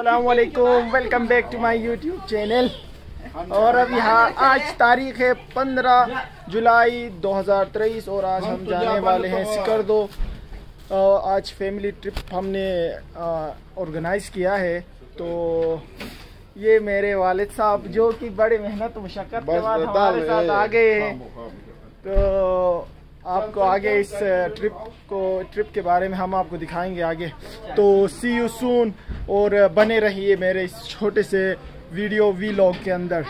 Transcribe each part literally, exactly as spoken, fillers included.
अस्सलामुअलैकुम, welcome back to my YouTube channel. और अब यहाँ आज तारीख है पंद्रह जुलाई दो हज़ार तेईस और आज हम जाने वाले हैं सिकरदो। आज फैमिली ट्रिप हमने ऑर्गेनाइज किया है। तो ये मेरे वालिद साहब जो कि बड़ी मेहनत मुशक्क़त के बाद हमारे साथ आ गए हैं। तो आपको आगे इस ट्रिप को ट्रिप के बारे में हम आपको दिखाएंगे आगे। तो सी यू सून और बने रहिए मेरे इस छोटे से वीडियो वीलॉग के अंदर।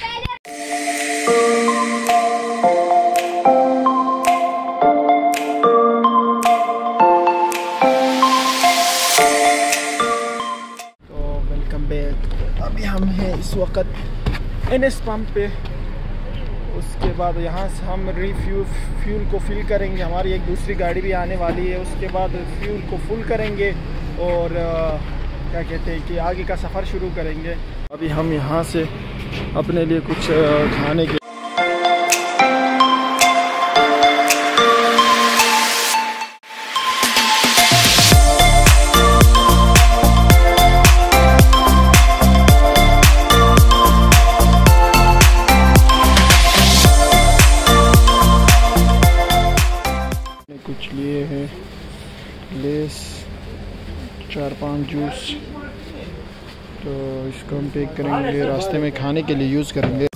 तो वेलकम बैक। अभी हम हैं इस वक्त एन एस पंप पे। उसके बाद यहाँ से हम रिफ्यूल फ्यूल को फिल करेंगे। हमारी एक दूसरी गाड़ी भी आने वाली है। उसके बाद फ्यूल को फुल करेंगे और आ, क्या कहते हैं कि आगे का सफ़र शुरू करेंगे। अभी हम यहाँ से अपने लिए कुछ खाने के कुछ लिए हैं, लेस, चार पांच जूस। तो इसको हम पैक करेंगे, रास्ते में खाने के लिए यूज़ करेंगे।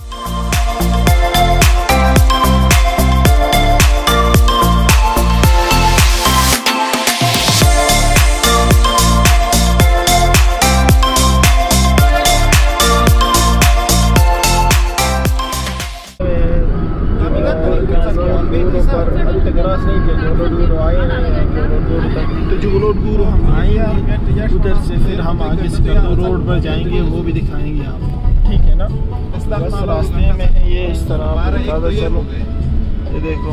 तो जो दूर हम आएंगे उधर से फिर हम आगे सिकरदो रोड पर जाएंगे, वो भी दिखाएंगे आप, ठीक है ना। बस रास्ते में है ये इस तरह ज़्यादा चलो। ये देखो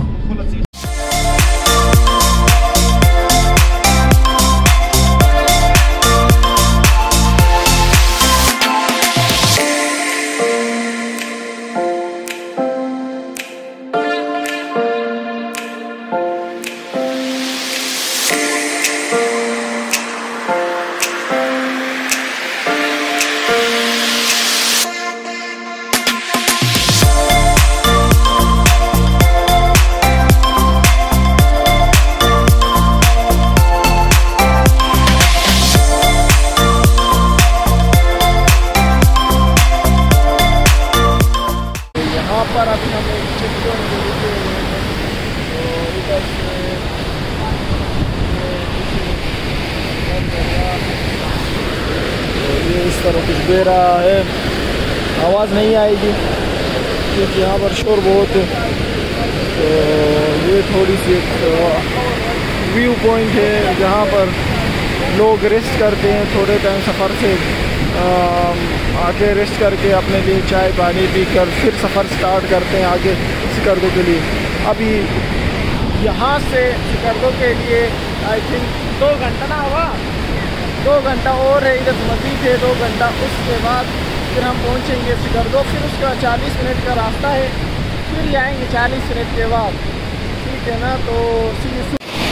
पर अभी हम एक चेक पॉइंट पे रुके हुए हैं। तो इधर से तो ये इस तरह कुछ दे रहा है, आवाज़ नहीं आएगी क्योंकि यहाँ पर शोर बहुत है। तो ये थोड़ी सी एक व्यू पॉइंट है जहाँ पर लोग रेस्ट करते हैं, थोड़े टाइम सफ़र से आके रेस्ट करके अपने लिए चाय पानी पी कर फिर सफ़र स्टार्ट करते हैं आगे सिकरदो के लिए। अभी यहाँ से सिकरदो के लिए आई थिंक दो घंटा ना हुआ, दो घंटा और है, इधर मज़ीद है दो घंटा। उसके बाद फिर हम पहुँचेंगे सिकरदो। फिर उसका चालीस मिनट का रास्ता है, फिर जाएंगे चालीस मिनट के बाद, ठीक है ना। तो सी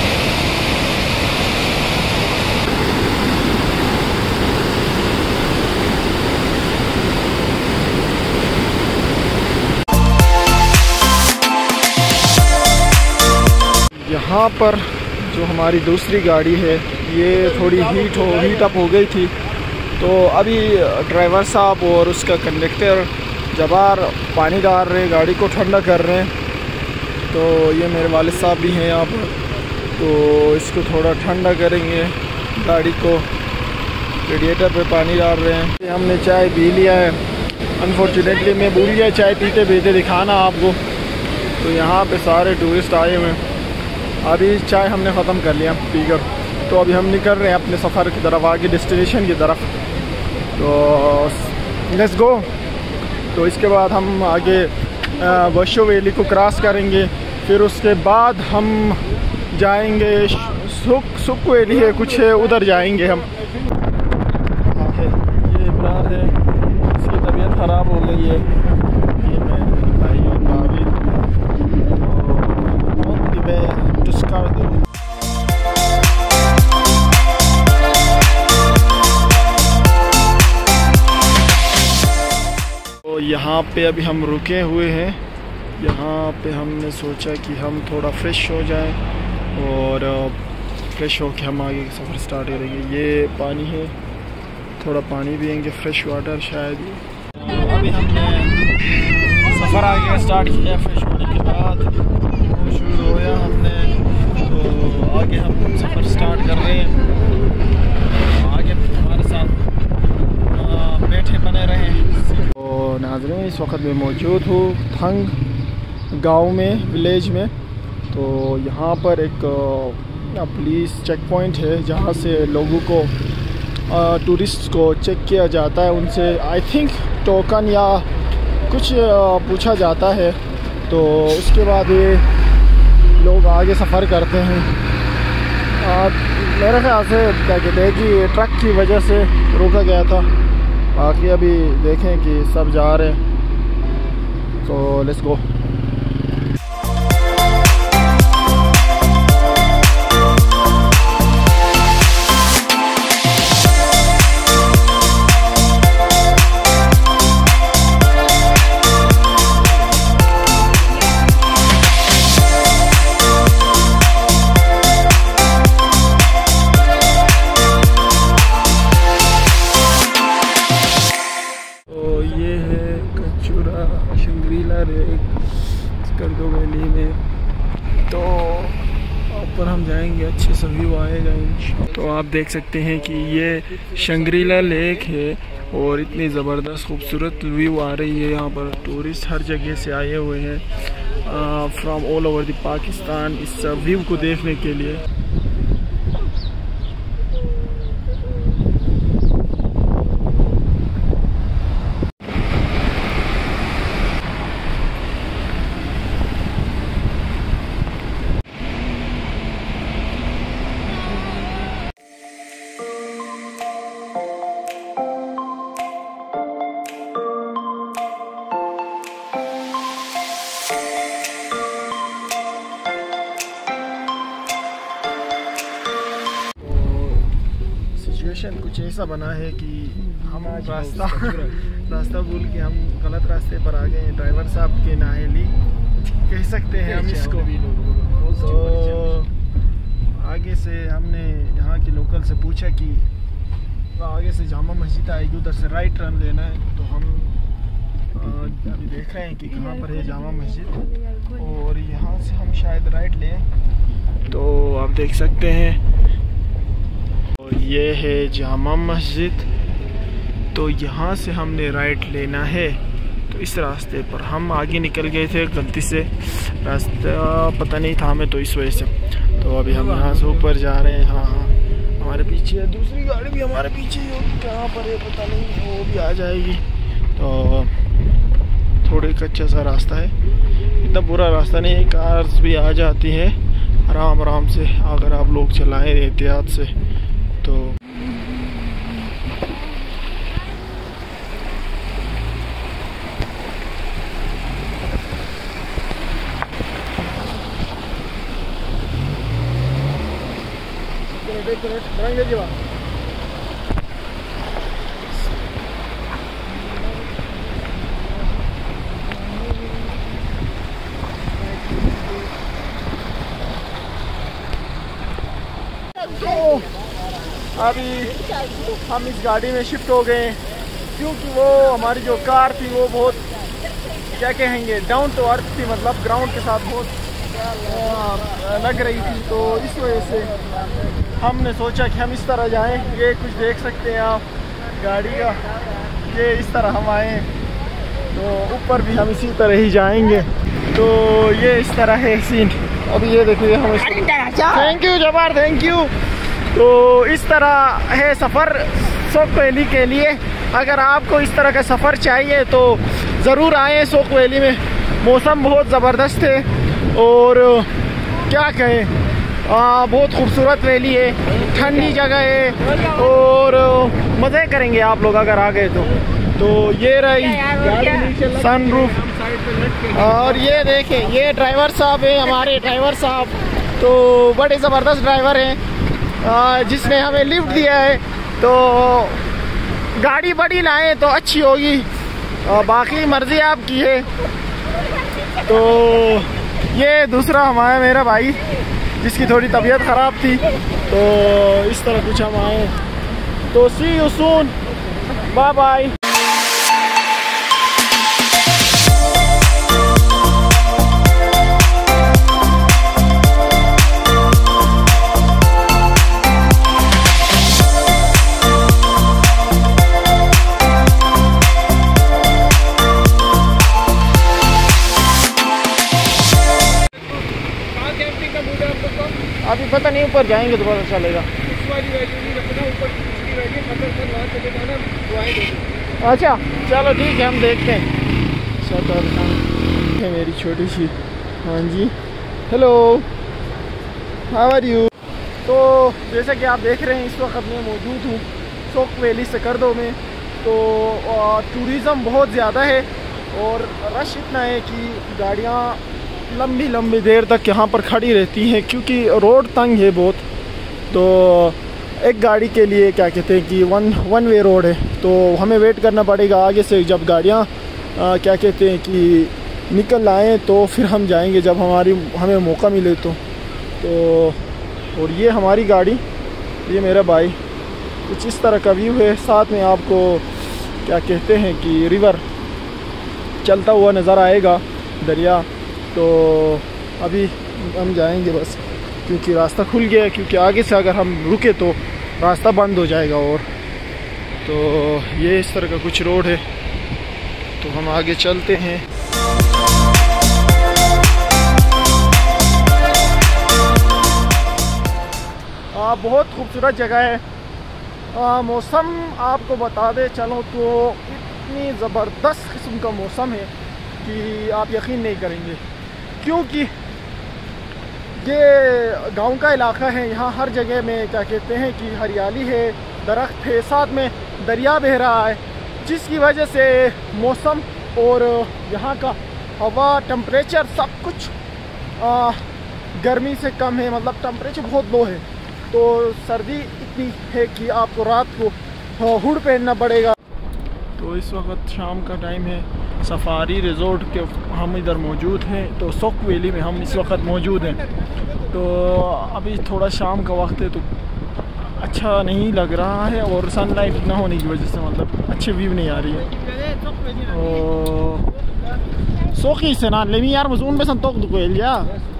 यहाँ पर जो हमारी दूसरी गाड़ी है ये थोड़ी हीट हो हीट अप हो गई थी। तो अभी ड्राइवर साहब और उसका कंडक्टर जबार पानी डाल रहे हैं, गाड़ी को ठंडा कर रहे हैं। तो ये मेरे वालिद साहब भी हैं यहाँ पर, तो इसको थोड़ा ठंडा करेंगे गाड़ी को। रेडिएटर पे पानी डाल रहे हैं। हमने चाय पी लिया है। अनफॉर्चुनेटली मैं भूल गया चाय पीते पीते दिखाना आपको। तो यहाँ पे सारे टूरिस्ट आए हुए हैं। अभी चाय हमने ख़त्म कर लिया पीकर। तो अभी हम निकल रहे हैं अपने सफ़र की तरफ, आगे डेस्टिनेशन की तरफ। तो लेट्स गो। तो इसके बाद हम आगे वशो वैली को क्रॉस करेंगे। फिर उसके बाद हम जाएंगे सुक सुक वैली है कुछ है, उधर जाएंगे हम। ये इमरान है, इसकी तबीयत ख़राब हो गई है। ये मैं भाई यहाँ पे अभी हम रुके हुए हैं। यहाँ पे हमने सोचा कि हम थोड़ा फ्रेश हो जाएं और फ्रेश होके हम आगे सफ़र स्टार्ट करेंगे। ये पानी है, थोड़ा पानी पियेंगे, फ्रेश वाटर शायद। अभी हमने सफ़र आगे स्टार्ट किया फ्रेश होने के बाद, शुरू होया हमने, तो आगे हम सफ़र स्टार्ट कर रहे हैं। आगे हमारे साथ बैठे बने रहें। तो नाज़रीन, इस वक्त मैं मौजूद हूँ थंग गांव में, विलेज में। तो यहाँ पर एक पुलिस चेक पॉइंट है जहाँ से लोगों को, टूरिस्ट को चेक किया जाता है। उनसे आई थिंक टोकन या कुछ पूछा जाता है, तो उसके बाद ये लोग आगे सफ़र करते हैं। आ, मेरे ख्याल से क्या कहते हैं कि ट्रक की वजह से रोका गया था। बाकी अभी देखें कि सब जा रहे हैं, तो लेट्स गो। स्कर्दो वैली में, तो ऊपर हम जाएंगे, अच्छे से व्यू आएगा। तो आप देख सकते हैं कि ये शंग्रीला लेक है और इतनी ज़बरदस्त खूबसूरत व्यू आ रही है। यहाँ पर टूरिस्ट हर जगह से आए हुए हैं, from all over the Pakistan, इस व्यू को देखने के लिए। कुछ ऐसा बना है कि हम रास्ता रास्ता भूल के हम गलत रास्ते पर आ गए। ड्राइवर साहब के नाअहली कह सकते हैं हम इसको। तो आगे से हमने यहाँ के लोकल से पूछा कि आगे से जामा मस्जिद आएगी, उधर से राइट टर्न लेना है। तो हम अभी देख रहे हैं कि कहाँ पर है जामा मस्जिद, और यहाँ से हम शायद राइट लें। तो आप देख सकते हैं ये है जामा मस्जिद। तो यहाँ से हमने राइट लेना है। तो इस रास्ते पर हम आगे निकल गए थे, गलती से रास्ता पता नहीं था हमें, तो इस वजह से। तो अभी हम यहाँ से ऊपर जा रहे हैं। हाँ हाँ हमारे पीछे है, दूसरी गाड़ी भी हमारे पीछे ही होगी, कहाँ पर है पता नहीं, वो भी आ जाएगी। तो थोड़े कच्चा सा रास्ता है, इतना बुरा रास्ता नहीं है, कार्स भी आ जाती हैं आराम आराम से अगर आप लोग चलाएं एहतियात से। तो अभी हम इस गाड़ी में शिफ्ट हो गए, क्योंकि वो हमारी जो कार थी वो बहुत क्या कहेंगे डाउन टू अर्थ थी, मतलब ग्राउंड के साथ बहुत लग रही थी। तो इस वजह से हमने सोचा कि हम इस तरह जाएं। ये कुछ देख सकते हैं आप गाड़ी का, ये इस तरह हम आए, तो ऊपर भी हम इसी तरह ही जाएंगे। तो ये इस तरह है सीन। अभी ये देखिए हम, thank you Jabbar, thank you. तो इस तरह है सफ़र सोक वैली के लिए। अगर आपको इस तरह का सफ़र चाहिए तो ज़रूर आएँ सोक वैली में। मौसम बहुत ज़बरदस्त है और क्या कहें, आ, बहुत खूबसूरत वैली है, ठंडी जगह है और मज़े करेंगे आप लोग अगर आ गए तो। तो ये रही सनरूफ, और ये देखें ये ड्राइवर साहब है हमारे, ड्राइवर साहब तो बड़े ज़बरदस्त ड्राइवर हैं जिसने हमें लिफ्ट दिया है। तो गाड़ी बड़ी लाएं तो अच्छी होगी, और बाकी मर्जी आपकी है। तो ये दूसरा हमारा मेरा भाई जिसकी थोड़ी तबीयत ख़राब थी, तो इस तरह कुछ हम आए। तो see you soon, bye bye. अभी पता नहीं, ऊपर जाएंगे तो पता चलेगा। अच्छा चलो ठीक है, हम देखते हैं। शटर है मेरी छोटी सी। हाँ जी, हेलो, हाउ आर यू। तो जैसा कि आप देख रहे हैं, इस वक्त मैं मौजूद हूँ सोक वैली सकरदो में। तो टूरिज़म बहुत ज़्यादा है और रश इतना है कि गाड़ियाँ लंबी लंबी देर तक यहाँ पर खड़ी रहती हैं, क्योंकि रोड तंग है बहुत। तो एक गाड़ी के लिए क्या कहते हैं कि वन वन वे रोड है, तो हमें वेट करना पड़ेगा आगे से। जब गाड़ियाँ क्या कहते हैं कि निकल आएँ तो फिर हम जाएंगे, जब हमारी हमें मौका मिले तो। तो और ये हमारी गाड़ी, ये मेरा भाई। कुछ इस तरह का व्यू है। साथ में आपको क्या कहते हैं कि रिवर चलता हुआ नज़र आएगा, दरिया। तो अभी हम जाएंगे बस, क्योंकि रास्ता खुल गया है। क्योंकि आगे से अगर हम रुके तो रास्ता बंद हो जाएगा। और तो ये इस तरह का कुछ रोड है, तो हम आगे चलते हैं। आ, बहुत खूबसूरत जगह है। आ, मौसम आपको बता दे चलो तो इतनी ज़बरदस्त किस्म का मौसम है कि आप यकीन नहीं करेंगे। क्योंकि ये गांव का इलाका है, यहाँ हर जगह में क्या कहते हैं कि हरियाली है, दरख्त है, साथ में दरिया बह रहा है, जिसकी वजह से मौसम और यहाँ का हवा, टेम्परेचर सब कुछ आ, गर्मी से कम है। मतलब टेम्परेचर बहुत लो है, तो सर्दी इतनी है कि आपको रात को हुड पहनना पड़ेगा। तो इस वक्त शाम का टाइम है, सफारी रिजॉर्ट के हम इधर मौजूद हैं। तो सोक वैली में हम इस वक्त मौजूद हैं। तो अभी थोड़ा शाम का वक्त है, तो अच्छा नहीं लग रहा है, और सनलाइट ना होने की वजह से मतलब अच्छी व्यू नहीं आ रही है। सोकी से ना लेमी यार मजून में संतोक दुको या।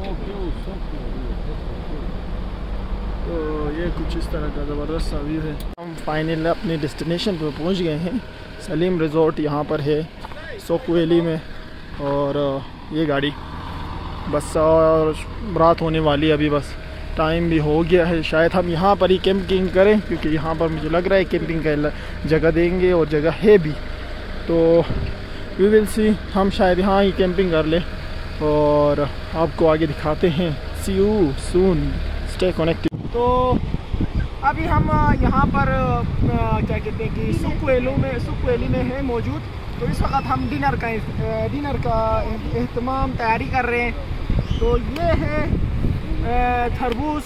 तो ये कुछ इस तरह का ज़बरदस्त सा व्यू है। हम फाइनली अपने डेस्टिनेशन पर पहुंच गए हैं। सलीम रिजॉर्ट यहाँ पर है सोक वैली में। और ये गाड़ी बस, और रात होने वाली है अभी, बस टाइम भी हो गया है। शायद हम यहाँ पर ही कैंपिंग करें, क्योंकि यहाँ पर मुझे लग रहा है कैंपिंग का जगह देंगे, और जगह है भी। तो वी विल सी, हम शायद यहाँ ही कैंपिंग कर लें और आपको आगे दिखाते हैं। See you soon, stay connected. तो अभी हम यहाँ पर क्या कहते हैं कि सुक वैली में सुक वैली में है मौजूद। तो इस वक्त हम डिनर का डिनर का एहतमाम तैयारी कर रहे हैं। तो ये है खरबूज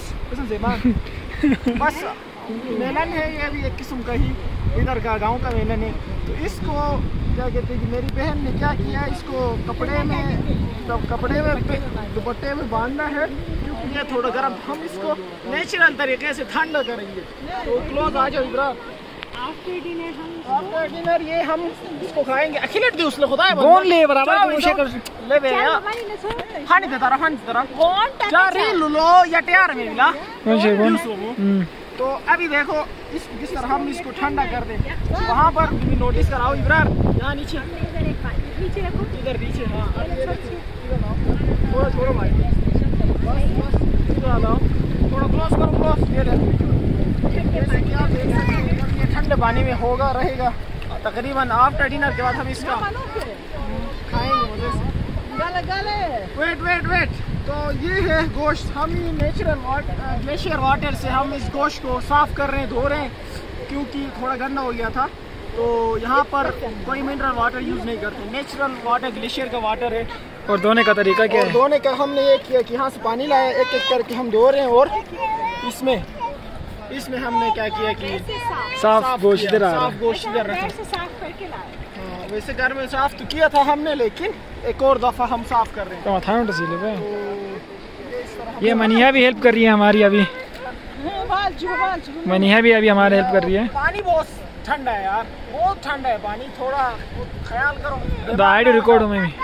बस मेलन है, ये भी एक किस्म का ही इधर का गांव का मेलन है। तो इसको क्या कहते हैं कि मेरी बहन ने क्या किया, इसको कपड़े में तो कपड़े में दुपट्टे में बांधना है, क्योंकि ये थोड़ा गर्म। हम इसको नेचुरल तरीके से ठंडा करेंगे। तो क्लोज आ जाओ इब्रा। आफ्टर डिनर हम आफ्टर डिनर ये हम इसको खाएंगे। अखिलेट दी उसले खुदा है कौन ले बराबर मुझे कर ले बे या हानी देता रहा हानी देता रहा कौन क्या रे लो या तैयार में मिला कौन। तो अभी देखो इस किस तरह हम इसको ठंडा कर दें। वहाँ पर नोटिस कराओ इब्रार, यहाँ नीचे नीचे रखो, इधर नीचे। हाँ थोड़ा छोड़ो भाई, इधर आ जाओ, थोड़ा क्लोज करो, क्लोज। ये जैसे कि आप देख सकते हैं ये ठंडे पानी में होगा रहेगा। तकरीबन आफ्टर डिनर के बाद हम इसका खाएंगे। वेट वेट वेट तो ये है गोश्त। हम ये नेचुरल वाटर ग्लेशियर वाटर से हम इस गोश्त को साफ़ कर रहे हैं, धो रहे हैं, क्योंकि थोड़ा गंदा हो गया था। तो यहाँ पर कोई मिनरल वाटर यूज़ नहीं करते, नेचुरल वाटर ग्लेशियर का वाटर है। और धोने का तरीका क्या है? धोने का हमने ये किया कि यहाँ से पानी लाया, एक एक करके हम धो रहे हैं और इसमें इसमें हमने क्या किया कि साफ गोश्त इधर आ रहा साफ है। गोश्त इधर रखा। हाँ, वैसे घर में साफ तो किया था हमने, लेकिन एक और दफ़ा हम साफ कर रहे हैं। तो माथा में तसीले पे तो ये इस तरह ये मनिया भी हेल्प कर रही है हमारी अभी। मनिया भी अभी हमारे हेल्प कर रही है। पानी बहुत ठंडा है यार, बहुत ठंडा है पानी, थोड़ा ख्याल करो। द आइडियो रिकॉर्ड में भी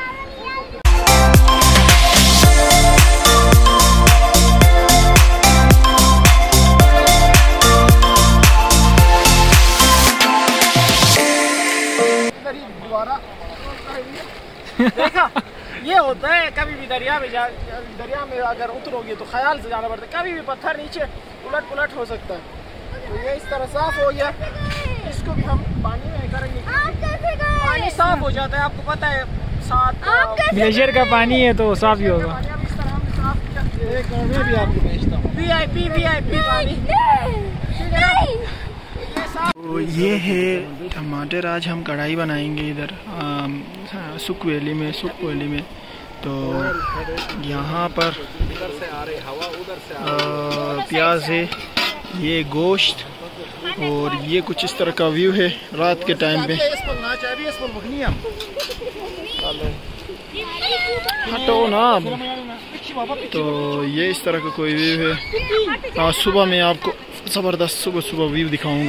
दोबारा देखा, ये होता है कभी भी दरिया में जा दरिया में अगर उतरोगे तो ख्याल से जाना पड़ता है, कभी भी पत्थर नीचे उलट पुलट हो सकता है। तो ये इस तरह साफ हो गया, इसको भी हम पानी में करेंगे, पानी साफ हो जाता है, आपको पता है। साथ ग्लेशियर का पानी है तो साफ ही होगा। एक मैं भी आपको भेजता हूँ V I P V I P पानी। तो ये है टमाटर, आज हम कढ़ाई बनाएंगे इधर सुख वैली में सुख वैली में। तो यहाँ पर प्याज है, ये गोश्त, और ये कुछ इस तरह का व्यू है रात के टाइम पे। हटो ना। तो ये इस तरह का कोई व्यू है। आज सुबह में आपको ज़बरदस्त सुबह सुबह व्यू दिखाऊंगा।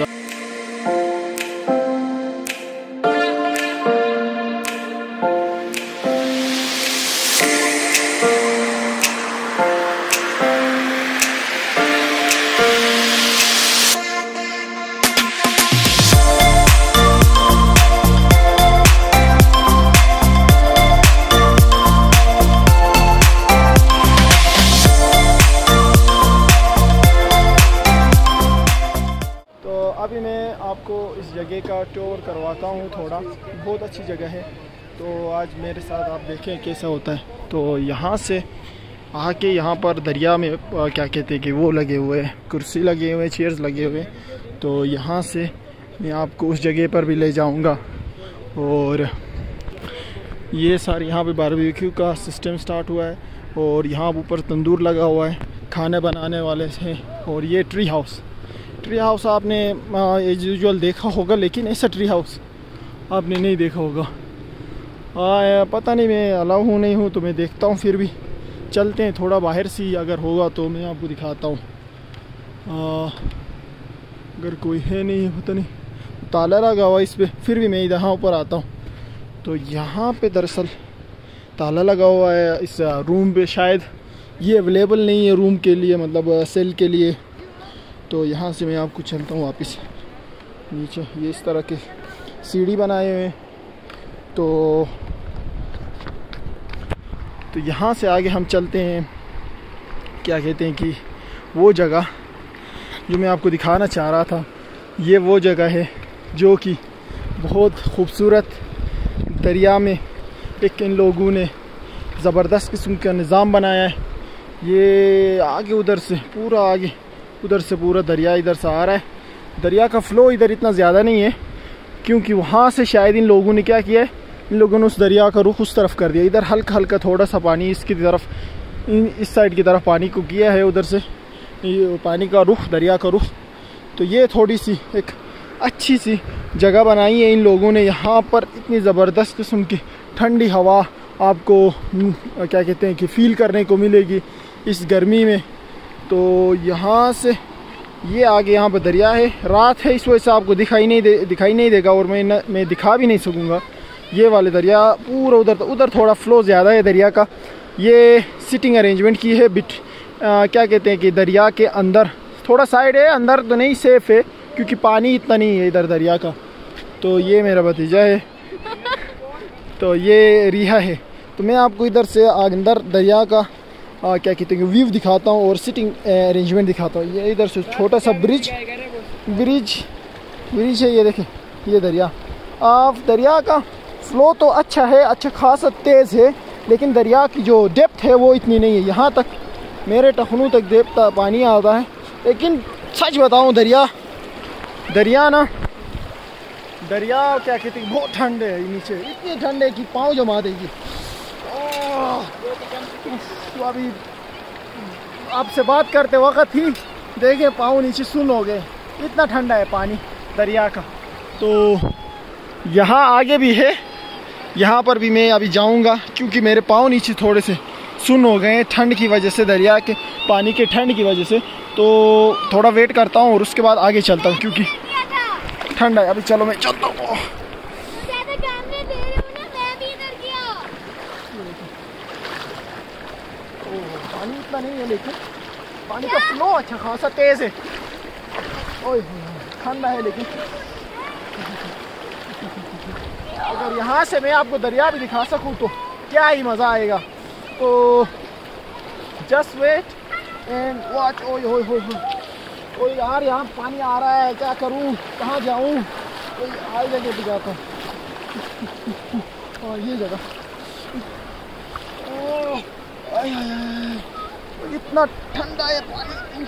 अभी मैं आपको इस जगह का टूर करवाता हूँ थोड़ा, बहुत अच्छी जगह है। तो आज मेरे साथ आप देखें कैसा होता है। तो यहाँ से आके यहाँ पर दरिया में क्या कहते हैं कि वो लगे हुए हैं, कुर्सी लगे हुए, चेयर्स लगे हुए। तो यहाँ से मैं आपको उस जगह पर भी ले जाऊँगा। और ये सारे यहाँ पे बारबेक्यू का सिस्टम स्टार्ट हुआ है, और यहाँ ऊपर तंदूर लगा हुआ है, खाने बनाने वाले हैं। और ये ट्री हाउस ट्री हाउस आपने एज यूजुअल देखा होगा, लेकिन ऐसा ट्री हाउस आपने नहीं देखा होगा। आ, पता नहीं, मैं अलाउ हूँ नहीं हूँ, तो मैं देखता हूँ। फिर भी चलते हैं थोड़ा बाहर से, अगर होगा तो मैं आपको दिखाता हूँ। अगर कोई है नहीं, पता नहीं, ताला लगा हुआ इस पर, फिर भी मैं यहाँ ऊपर आता हूँ। तो यहाँ पे दरअसल ताला लगा हुआ है इस रूम पे, शायद ये अवेलेबल नहीं है रूम के लिए, मतलब सेल के लिए। तो यहाँ से मैं आपको चलता हूँ वापस नीचे। ये इस तरह के सीढ़ी बनाए हुए हैं। तो तो यहाँ से आगे हम चलते हैं, क्या कहते हैं कि वो जगह जो मैं आपको दिखाना चाह रहा था। ये वो जगह है जो कि बहुत खूबसूरत, दरिया में एक इन लोगों ने ज़बरदस्त किस्म का निज़ाम बनाया है। ये आगे उधर से पूरा आगे उधर से पूरा दरिया इधर से आ रहा है। दरिया का फ़्लो इधर इतना ज़्यादा नहीं है, क्योंकि वहाँ से शायद इन लोगों ने क्या किया है, इन लोगों ने उस दरिया का रुख उस तरफ कर दिया। इधर हल्का हल्का थोड़ा सा पानी इसकी तरफ, इन इस साइड की तरफ पानी को किया है, उधर से पानी का रुख, दरिया का रुख। तो ये थोड़ी सी एक अच्छी सी जगह बनाई है इन लोगों ने। यहाँ पर इतनी ज़बरदस्त किस्म की ठंडी हवा आपको क्या कहते हैं कि फ़ील करने को मिलेगी इस गर्मी में। तो यहाँ से ये आगे यहाँ पर दरिया है, रात है इस वजह से आपको दिखाई नहीं दे दिखाई नहीं देगा, और मैं न, मैं दिखा भी नहीं सकूँगा। ये वाले दरिया पूरा उधर उधर थोड़ा फ़्लो ज़्यादा है दरिया का। ये सिटिंग अरेंजमेंट की है बिट आ, क्या कहते हैं कि दरिया के अंदर थोड़ा साइड है, अंदर तो नहीं सेफ़ है क्योंकि पानी इतना नहीं है इधर दरिया का। तो ये मेरा भतीजा है, तो ये रिहा है। तो मैं आपको इधर से अंदर दरिया का आ, क्या कहते हैं व्यू दिखाता हूँ और सिटिंग अरेंजमेंट दिखाता हूँ। ये इधर से छोटा सा ब्रिज ब्रिज ब्रिज है, ये देखें, ये दरिया। आप दरिया का फ़्लो तो अच्छा है, अच्छा खासा तेज़ है, लेकिन दरिया की जो डेप्थ है वो इतनी नहीं है। यहाँ तक मेरे टखनों तक डेप्थ पानी आता है। लेकिन सच बताऊँ, दरिया दरिया ना दरिया क्या कहते हैं, बहुत ठंड है नीचे, इतनी ठंड है कि पाँव जमा देगी। तो अभी आपसे बात करते वक्त ही देखें पाँव नीचे सुन हो गए, इतना ठंडा है पानी दरिया का। तो यहाँ आगे भी है, यहाँ पर भी मैं अभी जाऊँगा क्योंकि मेरे पाँव नीचे थोड़े से सुन हो गए ठंड की वजह से, दरिया के पानी के ठंड की वजह से। तो थोड़ा वेट करता हूँ और उसके बाद आगे चलता हूँ क्योंकि ठंड है। अभी चलो मैं चलता हूँ। पानी इतना नहीं है लेकिन पानी का फ्लो अच्छा खासा तेज है। ओए ठंडा है लेकिन अगर यहाँ से मैं आपको दरिया भी दिखा सकूँ तो क्या ही मज़ा आएगा। तो जस्ट वेट एंड वॉच। ओए ओए ओए ओए यार यहाँ पानी आ रहा है, क्या करूँ, कहाँ जाऊँ? कोई आई जगह पे जाता हूँ। और ये जगह आय आय आय, इतना ठंडा है पानी,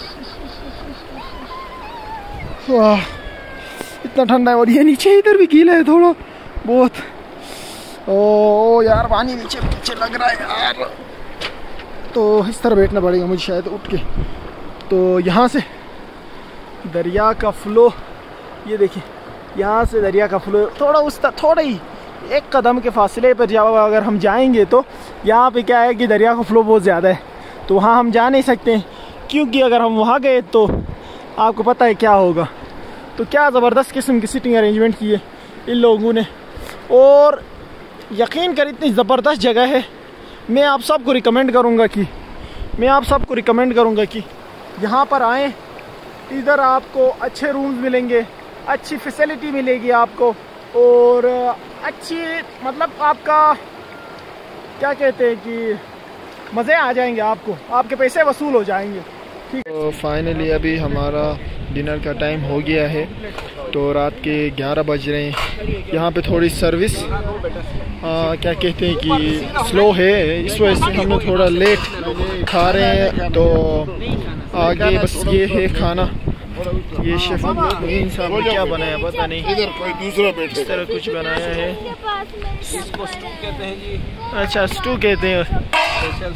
इतना ठंडा है। और ये नीचे इधर भी गीला है थोड़ा बहुत। ओ यार पानी नीचे नीचे लग रहा है यार। तो इस तरह बैठना पड़ेगा मुझे शायद उठ के। तो यहाँ से दरिया का फ्लो, ये देखिए यहाँ से दरिया का फ्लो थोड़ा उस तक थोड़ा ही एक कदम के फासले पर जाओ अगर हम जाएंगे तो यहाँ पे क्या है कि दरिया का फ्लो बहुत ज़्यादा है, तो वहाँ हम जा नहीं सकते क्योंकि अगर हम वहाँ गए तो आपको पता है क्या होगा। तो क्या ज़बरदस्त किस्म की सिटिंग अरेंजमेंट की है इन लोगों ने, और यकीन कर इतनी ज़बरदस्त जगह है। मैं आप सबको रिकमेंड करूँगा कि मैं आप सबको रिकमेंड करूँगा कि यहाँ पर आएँ। इधर आपको अच्छे रूम्स मिलेंगे, अच्छी फैसिलिटी मिलेगी आपको, और अच्छी मतलब आपका क्या कहते हैं कि मज़े आ जाएंगे आपको, आपके पैसे वसूल हो जाएंगे। ठीक है। तो फाइनली अभी हमारा डिनर का टाइम हो गया है। तो रात के ग्यारह बज रहे हैं। यहाँ पे थोड़ी सर्विस आ, क्या कहते हैं कि स्लो है, इस वजह से हम लोग थोड़ा लेट खा रहे हैं। तो आगे बस ये है खाना। ये शेफ साहब ने क्या बनाया पता नहीं, इधर कोई दूसरा बैठे इस तरह कुछ बनाया है। इसको स्टू कहते हैं जी। अच्छा स्टू कहते हैं, स्पेशल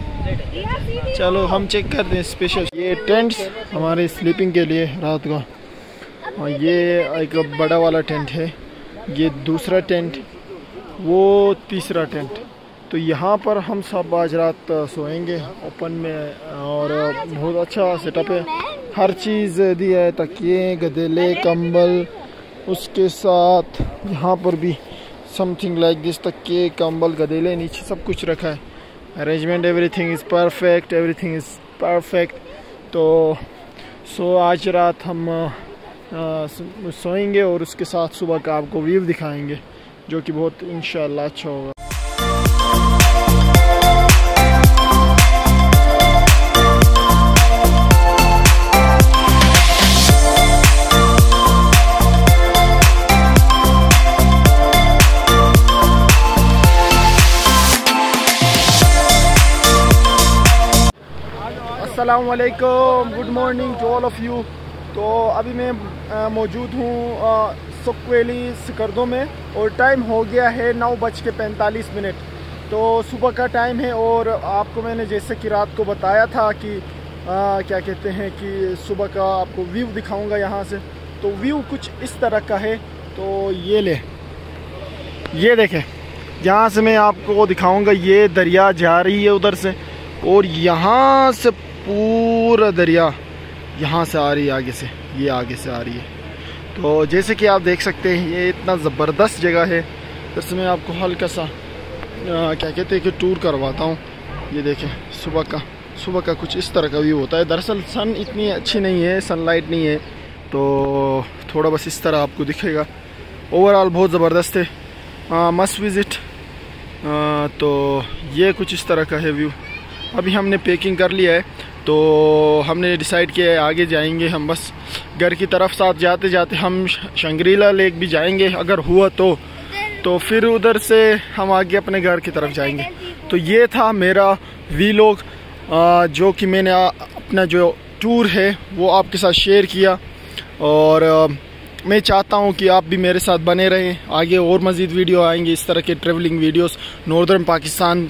स्टू। चलो हम चेक करते हैं स्पेशल। ये टेंट्स हमारे स्लीपिंग के लिए रात का, और ये एक बड़ा वाला टेंट है, ये दूसरा टेंट, वो तीसरा टेंट। तो यहाँ पर हम सब आज रात सोएंगे ओपन में, और बहुत अच्छा सेटअप है, हर चीज़ दी है, तकिए, गदेले, कंबल, उसके साथ यहाँ पर भी समथिंग लाइक दिस, तकिए, कंबल, गदेले, नीचे सब कुछ रखा है। Arrangement everything is perfect, everything is perfect. तो सो आज रात हम आ, सोएंगे और उसके साथ सुबह का आपको व्यू दिखाएंगे जो कि बहुत इंशाल्लाह अच्छा होगा। अस्सलामुअलैकुम, good morning to all of you. तो अभी मैं मौजूद हूँ सुख वैली सिकरदो में, और टाइम हो गया है नौ बज के पैंतालीस मिनट। तो सुबह का टाइम है, और आपको मैंने जैसे कि रात को बताया था कि आ, क्या कहते हैं कि सुबह का आपको व्यू दिखाऊंगा यहाँ से। तो व्यू कुछ इस तरह का है। तो ये ले, ये देखें, यहाँ से मैं आपको दिखाऊंगा, ये दरिया जा रही है उधर से, और यहाँ से पूरा दरिया यहाँ से आ रही है, आगे से, ये आगे से आ रही है। तो जैसे कि आप देख सकते हैं ये इतना ज़बरदस्त जगह है। जैसे मैं आपको हल्का सा आ, क्या कहते हैं कि टूर करवाता हूँ। ये देखें सुबह का सुबह का कुछ इस तरह का व्यू होता है। दरअसल सन इतनी अच्छी नहीं है, सनलाइट नहीं है, तो थोड़ा बस इस तरह आपको दिखेगा। ओवरऑल बहुत ज़बरदस्त है, मस्ट विज़िट। तो ये कुछ इस तरह का है व्यू। अभी हमने पैकिंग कर लिया है, तो हमने डिसाइड किया है आगे जाएंगे हम बस घर की तरफ। साथ जाते जाते हम शंग्रीला लेक भी जाएंगे अगर हुआ तो तो फिर उधर से हम आगे अपने घर की तरफ जाएंगे। तो ये था मेरा वीलॉग, जो कि मैंने अपना जो टूर है वो आपके साथ शेयर किया, और मैं चाहता हूँ कि आप भी मेरे साथ बने रहें। आगे और मज़ीद वीडियो आएंगे इस तरह के ट्रैवलिंग वीडियोस, नॉर्दर्न पाकिस्तान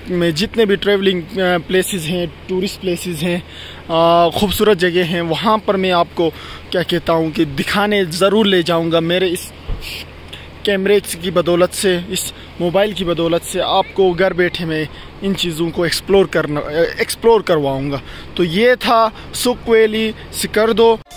में जितने भी ट्रैवलिंग प्लेसेस हैं, टूरिस्ट प्लेसेस हैं, खूबसूरत जगह हैं, वहाँ पर मैं आपको क्या कहता हूँ कि दिखाने ज़रूर ले जाऊँगा। मेरे इस कैमरे की बदौलत से, इस मोबाइल की बदौलत से आपको घर बैठे मैं इन चीज़ों को एक्सप्लोर करना एक्सप्लोर करवाऊँगा। तो ये था सुख वैली स्कर्दो।